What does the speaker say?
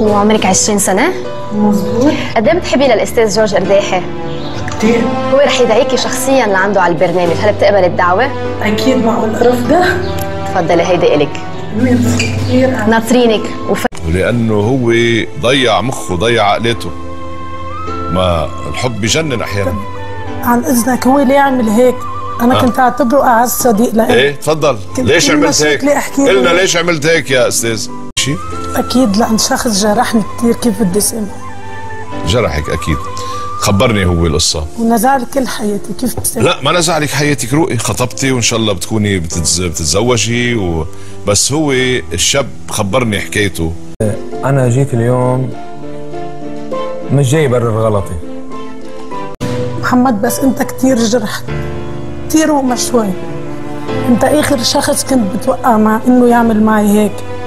وعمرك 20 سنة؟ مظبوط. قد ايه بتحبي للاستاذ جورج قرداحي؟ كتير. هو رح يدعيكي شخصيا لعنده على البرنامج، هل بتقبل الدعوة؟ اكيد معقول رفضه؟ تفضلي هيدي الك. ميرسي كثير. ناطرينك ولانه هو ضيع مخه ضيع عقلته. ما الحب بجنن احيانا. عن اذنك هو ليه عمل هيك؟ انا كنت اعتبره اعز صديق لإلي. ايه تفضل. ليش عملت هيك؟ قلنا ليش عملت هيك يا استاذ؟ شيء؟ اكيد لان شخص جرحني كثير، كيف بدي اسمه؟ جرحك اكيد. خبرني هو القصه. ونزع لي كل حياتي، كيف بسمه؟ لا ما نزع لك حياتك، روقي خطبتي وان شاء الله بتكوني بتتزوجي بس هو الشاب خبرني حكايته. انا جيت اليوم مش جاي برر غلطي محمد، بس انت كثير جرحت كثير وما شوي. انت اخر شخص كنت بتوقع مع انه يعمل معي هيك.